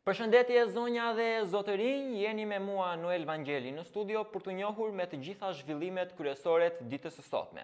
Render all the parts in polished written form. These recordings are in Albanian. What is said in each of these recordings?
Përshëndetje zonja dhe zotërinj, jeni me mua Noel Vangjeli në studio për të njohur me të gjitha zhvillimet kryesore të ditës së sotme.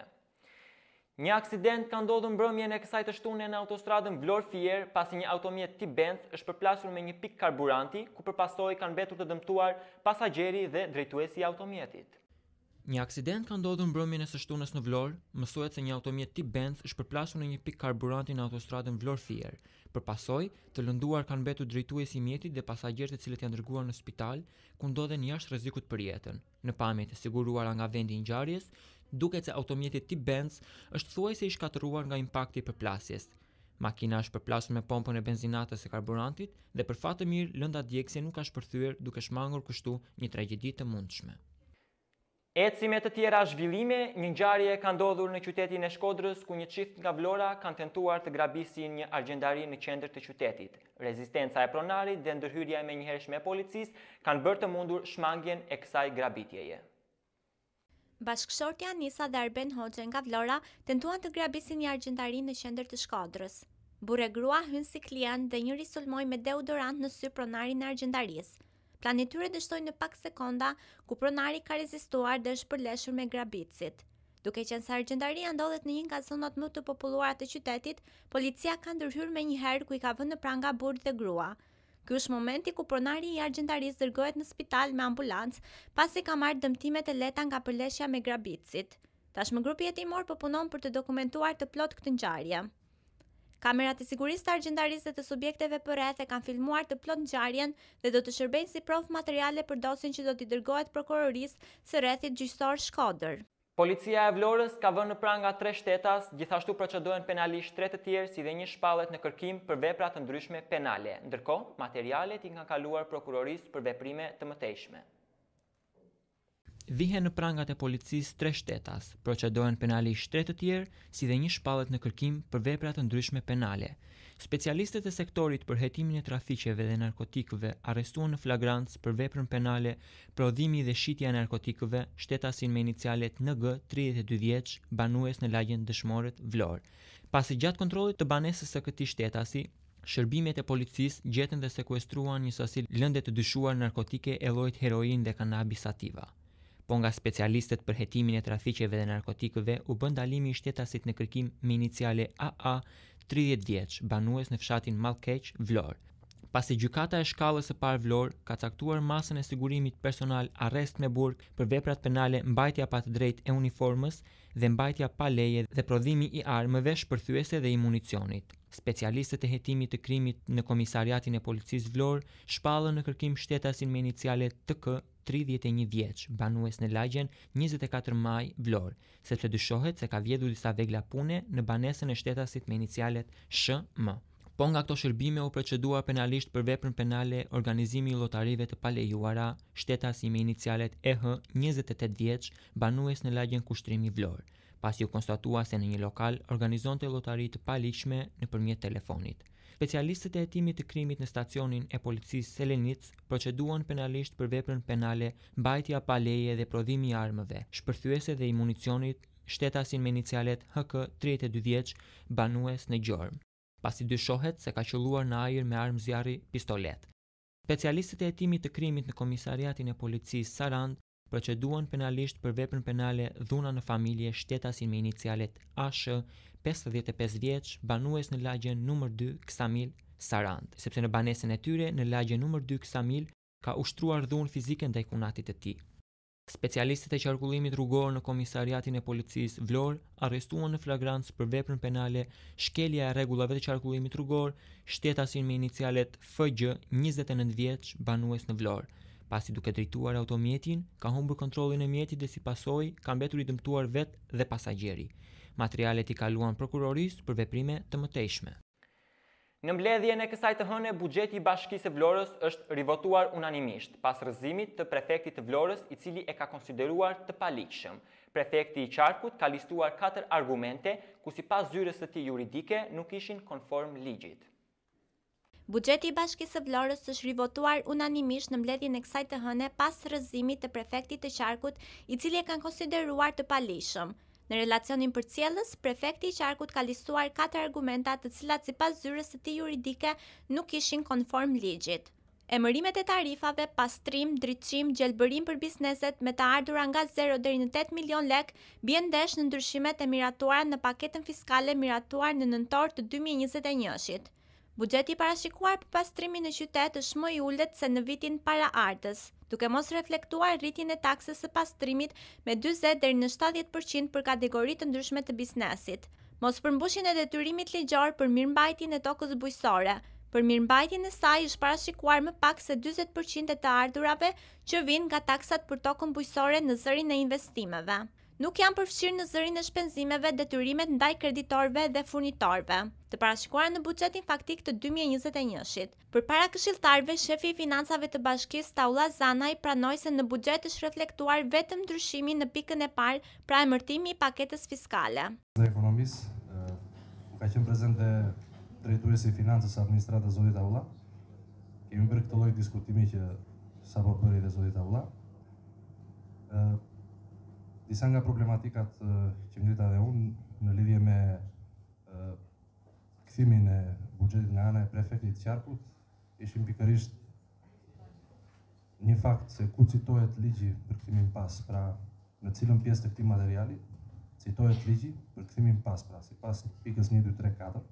Një aksident ka ndodhur mbrëmjen e kësaj të shtune në autostradën Vlorë-Fier pasi një automjet tip Benz është përplasur me një pik karburanti, ku përpasoj kanë mbetur të dëmtuar pasagjeri dhe drejtuesi i automjetit. Një aksident ka ndodhur mbrëmjen e së shtunës në Vlorë, mësohet se një automjet tip Benz është përplasur në një pik karburanti në autostradën Vlorë-Fier. Përpasoj, të lënduar kanë mbetur drejtuesi i mjetit dhe pasagerët të cilët janë dërguar në spital, ku ndodhen jashtë rrezikut për jetën. Në pamjet e siguruara nga vendi i ngjarjes, duket se automjeti tip Benz është thuajse i shkatëruar nga impakti i përplasjes. Makina është përplasur me pompën e benzinatës së karburantit dhe për fat të mirë lënda djegësje nuk ka shpërthyer, duke shmangur kështu një tragjedi të mundshme. Eci me të tjera zhvillime, një ngjarje ka ndodhur në qytetin e Shkodrës, ku një çift nga Vlora kanë tentuar të grabisin një argjendari në qendër të qytetit. Rezistenca e pronarit dhe ndërhyrja e menjëhershme e policisë kanë bërë të mundur shmangjen e kësaj grabitjeje. Bashkëshortja Nisa dhe Arben Hoxhe nga Vlora tentuan të grabisin një argjendari në qendër të Shkodrës. Burë e grua hynë si klient dhe njëri sulmoi me deodorant në sy pronarin e argjendarisë. Plani i tyre dështoi në pak sekonda, ku pronari ka rezistuar dhe është përleshur me grabitësit. Duke qenë se argjendaria ndodhet në një nga zonat më të populluara të qytetit, policia ka ndërhyrë menjëherë ku i ka vënë në pranga burr dhe grua. Ky është momenti ku pronari i argjendarisë dërgohet në spital me ambulancë, pasi ka marrë dëmtimet e lehta nga përleshja me grabitësit. Tashmë grupi hetimor po punon për të dokumentuar të plot këtë ngjarje. Kamerat e sigurisë të argjendarisë dhe të subjekteve përreth e kanë filmuar të plot ngjarjen dhe do të shërbejnë si provë materiale për dosjen që do t'i dërgohet prokurorisë së rrethit gjyqësor Shkodër. Policia e Vlorës ka vënë në pranga 3 shtetas, gjithashtu procedohen penalisht 3 të tjerë si dhe një shpallet në kërkim për vepra të ndryshme penale. Ndërkohë, materialet i kanë kaluar prokurorisë për veprime të mëtejshme. Vihen në prangat e policisë 3 shtetas, procedohen penalisht 3 të tjerë, si dhe një shpallet në kërkim për vepra të ndryshme penale. Specialistët e sektorit për hetimin e trafiqeve dhe narkotikëve arrestuan në flagrancë për veprën penale prodhimi dhe shitja e narkotikëve shtetasin me inicialet NG, 32 vjeç, banues në lagjen Dëshmorët, Vlorë. Pasi gjatë kontrollit të banesës së këtij shtetasi, shërbimet e policisë gjetën dhe sekuestruan një sasi lëndë të dyshuar narkotike e llojit heroin dhe kanabis sativa. Po nga specialistët për hetimin e trafiqeve dhe narkotikëve u bën ndalimi i shtetasit në kërkim me iniciale AA, 30 vjeç, banues në fshatin Mallkeq, Vlorë. Pasi gjykata e shkallës së parë Vlorë ka caktuar masën e sigurimit personal arrest me burg për veprat penale mbajtja pa të drejtë e uniformës dhe mbajtja pa leje dhe prodhimi i armëve shpërthyese dhe i municionit. Specialistët e hetimit të krimit në komisariatin e policisë Vlorë shpallën në kërkim shtetasin me iniciale TK, 31 vjeç, banues në lagjen 24 maj, Vlorë, sepse dyshohet se ka vjedhur disa vegla pune në banesën e shtetasit me inicialet SHM. Po nga këto shërbime u procedua penalisht për veprën penale organizimi i llotarive të palejuara, shtetasi me inicialet EH, 28 vjeç, banues në lagjen Kushtrimi, Vlorë, pasi u konstatua se në një lokal organizonte llotari të paligjshme nëpërmjet telefonit. Specialistët e hetimit të krimit në stacionin e policisë Selenic proceduan penalisht për veprën penale mbajtja pa leje dhe prodhimi i armëve shpërthyese dhe i municionit, shtetasin me inicialet HK, 32 vjeç, banues në Gjormë, pasi dyshohet se ka qelluar në ajër me armë zjarri pistolet. Specialistët e hetimit të krimit në komisariatin e policisë Sarand proceduan penalisht për veprën penale dhuna në familje shtetasin me inicialet ASH, 55 vjeç, banues në lagjen numër 2 Ksamil, Sarand, sepse në banesën e tyre në lagjen numër 2 Ksamil ka ushtruar dhunë fizike ndaj kunatit të tij. Specialistët e qarkullimit rrugor në komisariatin e policisë Vlorë arrestuan në flagrancë për veprën penale shkelja e rregullave të qarkullimit rrugor shtetasin me inicialet FG, 29 vjeç, banues në Vlorë. Pasi duke drejtuar automjetin, ka humbur kontrollin e mjetit dhe si pasojë ka mbetur i dëmtuar vetë dhe pasagjeri. Materialet i kaluan prokurorisë për veprime të mëtejshme. Në mbledhjen e kësaj të hëne, buxheti i Bashkisë së Vlorës është rivotuar unanimisht pas rrëzimit të prefektit të Vlorës, i cili e ka konsideruar të paligjshëm. Prefekti i Qarkut ka listuar 4 argumente ku sipas zyrës së tij juridike nuk ishin konform ligjit. Buxheti i Bashkisë së Vlorës është rivotuar unanimisht në mbledhjen e kësaj të hëne pas rrëzimit të prefektit të Qarkut, i cili e kanë konsideruar të paligjshëm. Në relacionin përcjellës, prefekti i Qarkut ka listuar 4 argumenta të cilat sipas zyrës së tij juridike nuk ishin konform ligjit. Emërimet e tarifave, pastrim, dritçim, gjelbërim për bizneset me të ardhura nga 0 deri në 8 milion lek bien ndesh në ndryshimet e miratuara në paketën fiskale miratuar në nëntor të 2021-shit. Buxheti i parashikuar për pastrimin në qytet është më i ulët se në vitin paraardhës, duke mos reflektuar rritjen e taksës së pastrimit me 40 deri në 70% për kategori të ndryshme të biznesit. Mos përmbushjen e detyrimit ligjor për mirëmbajtjen e tokës bujqësore. Për mirëmbajtjen e saj është parashikuar më pak se 40% e të ardhurave që vijnë nga taksat për tokën bujqësore në zërin e investimeve. Nuk janë përfshirë në zërin e shpenzimeve detyrimet ndaj kreditorëve dhe furnitorëve, të parashikuara në buxhetin faktik të 2021-shit. Përpara këshilltarëve, shefi i financave të bashkisë Taulla Zanaj pranoi se në buxhet është reflektuar vetëm ndryshimi në pikën e parë, pra emërtimi i paketës fiskale. Ekonomisë, ka qenë prezent dhe drejtuesi i financës administratës zoti Taulla. Kemi bërë këtë lloj diskutimi që sapo bëri dhe zoti Taulla. Disa nga problematikat që ngrita dhe unë në lidhje me kthimin e buxhetit nga ana e prefektit të Qarkut ishin pikërisht një fakt se ku citohet ligji për kthimin pas, pra në cilën pjesë të këtij materiali citohet ligji për kthimin pas, pra sipas pikës 1, 2, 3, 4.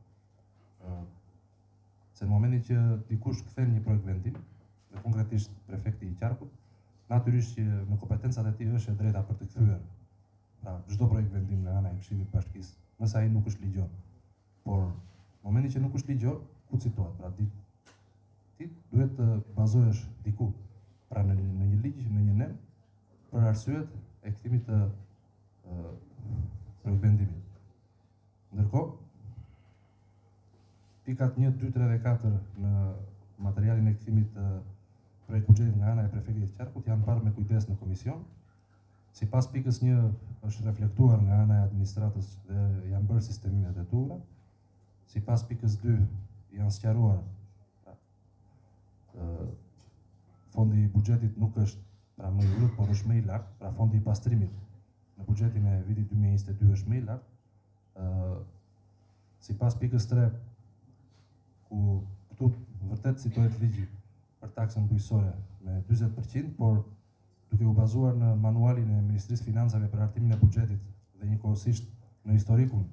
Se në momentin që dikush kthen një projekt vendim, dhe konkretisht prefekti i Qarkut, natyrisht që në kompetencat e tij është e drejta për të kthyer pra çdo projekt vendim nga ana e Këshillit të Bashkisë, nëse ai nuk është ligjor. Por në momentin që nuk është ligjor, ku citohet? Pra ti duhet të bazohesh diku, pra në një ligj, në një nem, për arsyet e kthimit të projekt vendimit. Ndërkohë, pikat 1, 2, 3 dhe 4 në materialin e kthimit të projekt buxhetit nga ana e prefektit të Qarkut janë parë me kujdes në komision. Sipas pikës 1 është reflektuar nga ana e administratës dhe janë bërë sistemimet e duhura. Sipas pikës 2 janë sqaruar fondi i buxhetit nuk është pra më i ulët, por është më i lartë, pra fondi i pastrimit në buxhetin e vitit 2022 është më i lartë. Sipas pikës 3 ku këtu vërtet citohet ligji për taksën bujqësore me 40%, por duke u bazuar në manualin e Ministrisë Financave për hartimin e buxhetit dhe njëkohësisht në historikun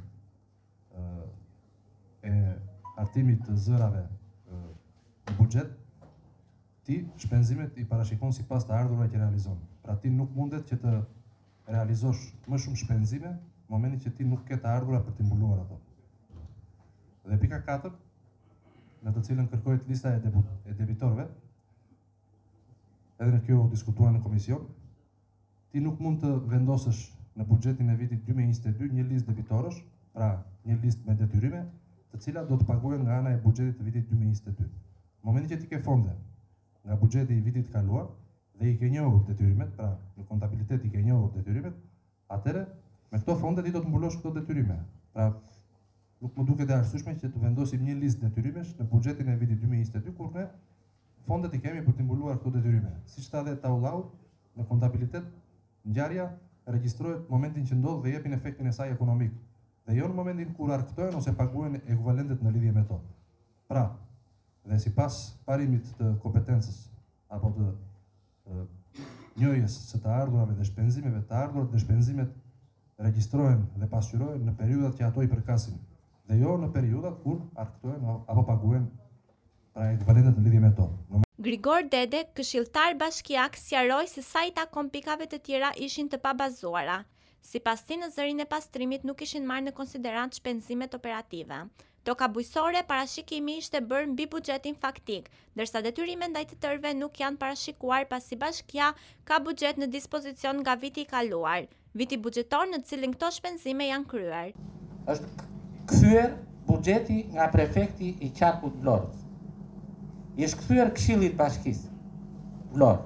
e hartimit të zërave në buxhet, ti shpenzimet i parashikon sipas të ardhurave që realizon. Pra ti nuk mundet që të realizosh më shumë shpenzime në momentin që ti nuk ke të ardhura për të mbuluar ato. Dhe pika 4, në të cilën kërkohet lista e debitorëve, edhe në kjo u diskutuar në komision, ti nuk mund të vendosësh në buxhetin e vitit 2022 një listë debitorësh, pra një listë me detyrime, të cilat do të paguhen nga ana e buxhetit të vitit 2022. Në momentin që ti ke fonde nga buxheti i vitit kaluar dhe i ke njohur detyrimet, pra në kontabilitet i ke njohur detyrimet, atëherë me këto fonde ti do të mbulosh këto detyrime. Pra nuk më duket e arsyeshme që të vendosim një listë detyrimesh në buxhetin e vitit 2022 kur ne fondet i kemi për të mbuluar këto detyrime. Siç tha dhe Taullau, në kontabilitet ngjarja regjistrohet momentin që ndodh dhe jepin efektin e saj ekonomik, dhe jo në momentin kur arktohen ose paguhen ekuivalentet në lidhje me to. Pra, dhe sipas parimit të kompetencës apo të njohjes së të ardhurave dhe shpenzimeve të ardhurat dhe shpenzimet regjistrohen dhe pasqyrohen në periudhat që ato i përkasin, dhe jo në periudhat kur arktohen apo paguhen pra ekuivalentet në lidhje me to. Grigor Dede, këshilltar bashkiak, sqaroi se sa i takon pikave të tjera ishin të pabazuara. Sipas tij, në zërin e pastrimit nuk ishin marrë në konsiderant shpenzimet operative. Toka bujqësore parashikimi ishte bërë mbi buxhetin faktik, ndërsa detyrimet ndaj të tërëve nuk janë parashikuar pasi bashkia ka buxhet në dispozicion nga viti i kaluar, viti buxhetor në të cilin këto shpenzime janë kryer. Është kthyer buxheti nga prefekti i Qarkut Vlorës. I është kthyer Këshillit të Bashkisë Vlorë.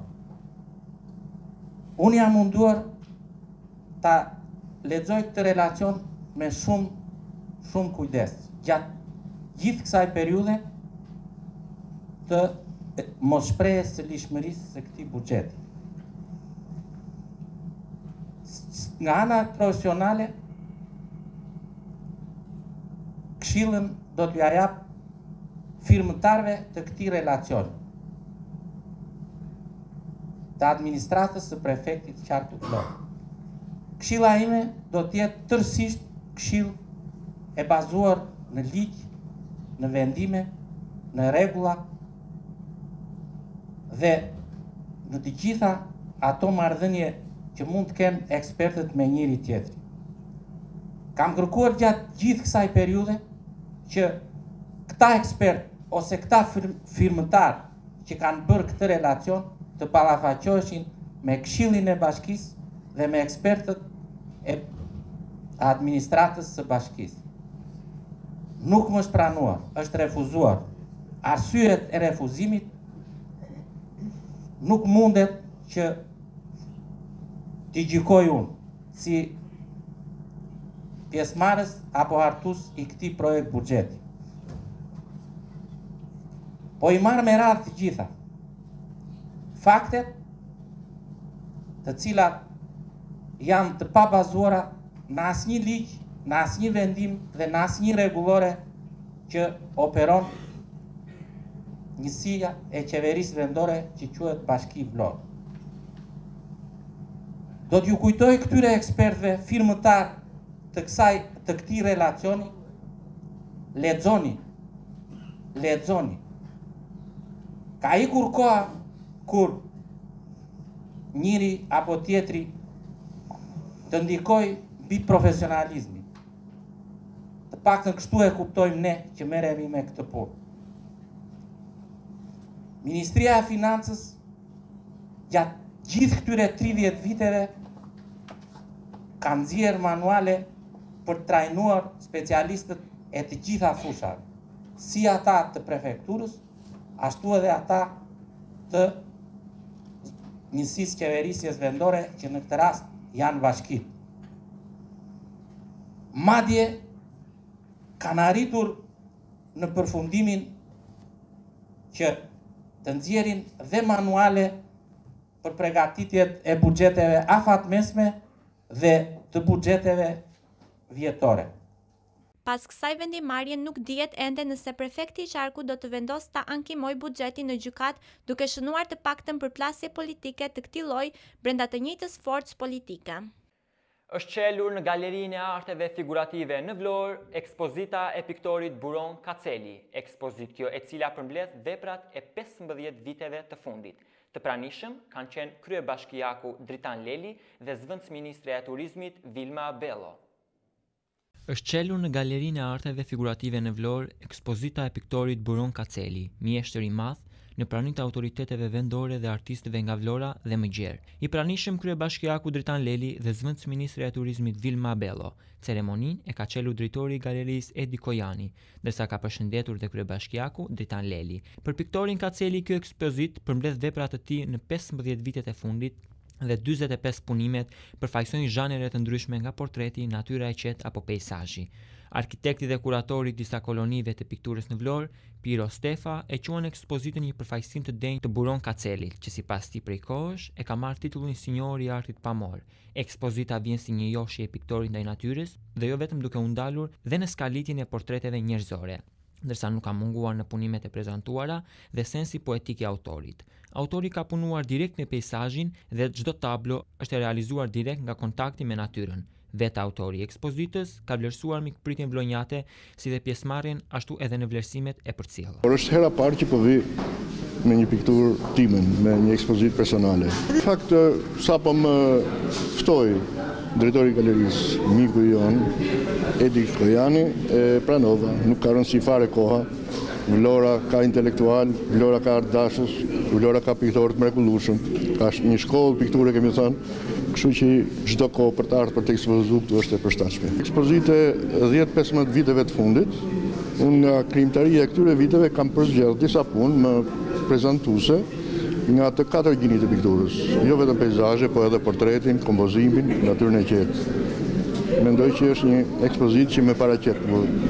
Unë jam munduar ta lexoj këtë relacion me shumë kujdes gjatë gjithë kësaj periudhe të mos shprehjes së lishmërisë së këtij buxheti. Nga ana profesionale, Këshillën do t'ja jap firmëtarëve të këtij relacioni. të administratës së prefektit Qarku Vlorë. Këshilla ime do të jetë tërësisht këshill e bazuar në ligj, në vendime, në rregulla dhe në të gjitha ato marrëdhënie që mund të kenë ekspertët me njëri tjetrin. Kam kërkuar gjatë gjithë kësaj periudhe që këta ekspert ose këta firmëtar që kanë bërë këtë relacion të ballafaqoheshin me Këshillin e Bashkisë dhe me ekspertët e administratës së Bashkisë. Nuk më është pranuar, është refuzuar. Arsyet e refuzimit nuk mundet që t'i gjykoj unë si pjesëmarrës apo hartues i këtij projekt buxheti. Po i marr me radhë të gjitha faktet të cilat janë të pabazuara në asnjë ligj, në asnjë vendim dhe në asnjë rregullore që operon njësia e qeverisë vendore që quhet Bashki Vlorë. Do t'ju kujtoj këtyre ekspertëve firmëtar të këtij relacioni, lexoni. Ka ikur koha kur njëri apo tjetri të ndikoj mbi profesionalizmin. Të paktën kështu e kuptojmë ne që merremi me këtë punë. Ministria e Financës gjatë gjithë këtyre 30 viteve ka nxjerrë manuale për të trajnuar specialistët e të gjitha fushave, si ata të prefekturës, ashtu edhe ata të njësisë qeverisjes vendore, që në këtë rast janë bashkitë. Madje kanë arritur në përfundimin që të nxjerrin dhe manuale për përgatitjet e buxheteve afatmesme dhe të buxheteve vjetore. Pas kësaj vendimarrje nuk dihet ende nëse prefekti i Qarkut do të vendosë ta ankimojë buxhetin në gjykat, duke shënuar të paktën përplasje politike të këtij lloji brenda të njëjtës forcë politike. Është çelur në Galerinë e Arteve Figurative në Vlorë ekspozita e piktorit Buron Kaceli, ekspozitë kjo e cila përmbledh veprat e 15 viteve të fundit. Të pranishëm kanë qenë kryebashkiaku Dritan Leli dhe zëvendësministre e turizmit Vilma Bello. Është çelur në Galerinë e Arteve Figurative në Vlorë ekspozita e piktorit Buron Kaceli, mjeshtër i madh në praninë të autoriteteve vendore dhe artistëve nga Vlora dhe më gjerë. I pranishëm kryebashkiaku Dritan Leli dhe zëvendësministre e turizmit Vilma Bello. Ceremoninë e ka çelur drejtori i galerisë Edi Kojani, ndërsa ka përshëndetur dhe kryebashkiaku Dritan Leli. Për piktorin Kaceli, kjo ekspozitë përmbledh veprat e tij në 15 vitet e fundit dhe 45 punimet përfaqësojnë zhanre të ndryshme nga portreti, natyra e qetë apo peizazhi. Arkitekti dhe kuratori i disa kolonive të pikturës në Vlorë, Piro Stefa, e quan ekspozitën një përfaqësim të denjë të Buron Kacelit, që sipas tij prej kohësh e ka marrë titullin sinjor i artit pamor. Ekspozita vjen si një joshje e piktorit ndaj natyrës dhe jo vetëm duke u ndalur dhe në skalitjen e portreteve njerëzore, ndërsa nuk ka munguar në punimet e prezantuara dhe sensi poetik i autorit. Autori ka punuar direkt me peizazhin dhe çdo tablo është realizuar direkt nga kontakti me natyrën. Vetë autori i ekspozitës ka vlerësuar mikpritjen vlonjate si dhe pjesëmarrjen ashtu edhe në vlerësimet e përcjellura. Por është hera parë që po vi me një pikturë time, me një ekspozitë personale. Në fakt, sapo më ftoi drejtori i galerisë, miku i jon, Edi Kojani, e pranova, nuk ka rëndësi fare koha. Vlora ka intelektual, Vlora ka artdashës, Vlora ka piktorë të mrekullueshëm, ka një shkollë pikture, kemi thënë, kështu që çdo kohë për të ardhur për të ekspozuar këtu është e përshtatshme. Ekspozite 10-15 viteve të fundit, unë nga krijimtaria e këtyre viteve kam përzgjedhur disa punë më prezantuese nga të 4 gjinit të pikturës, jo vetëm peizazhe, po edhe portretin, kompozimin, natyrën e qetë. Mendoj që është një ekspozitë që më paraqet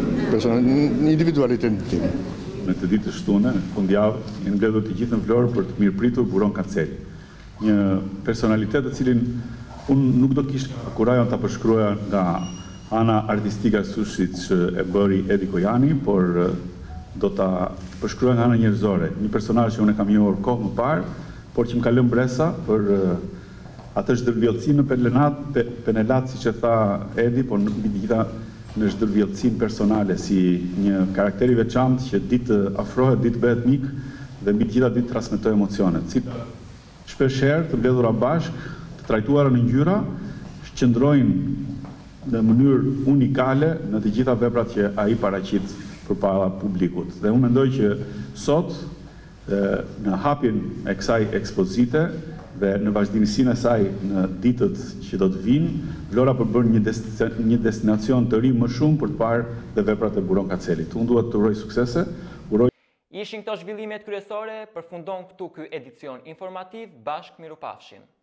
individualitetin tim. Në të ditë shtune, fundjavë, janë mbledhur të gjithë në Vlorë për të mirëpritur Buron Kaceli. Një personalitet të cilin unë nuk do kisha kurajon ta përshkruaja nga ana artistike sushit që e bëri Edi Kojani, por do ta përshkruaja nga ana njerëzore. Një personazh që unë kam njohur kohë më parë por që më ka lënë bresa për atë zhdërvjellësi në penelat, siç e tha Edi, por mbi të gjitha në zhdërvjellësinë personale si një karakter i veçantë që ditë afrohet, ditë bëhet mik dhe mbi të gjitha ditë transmetoj emocione, të cilat shpeshherë të mbledhura bashk, të trajtuara në ngjyra, shqëndrojnë në mënyrë unikale në të gjitha veprat që ai paraqit përpara publikut. Dhe unë mendoj që sot në hapjen e kësaj ekspozite dhe në vazhdimsinë e saj në ditët që do të vinë, Vlora përbën një destinacion të ri më shumë për të parë dhe veprat e Buron Kacelit. Unë duhet të uroj suksese. Ishin këto zhvillimet kryesore, përfundon këtu ky edicion informativ, bashkë mirupafshim.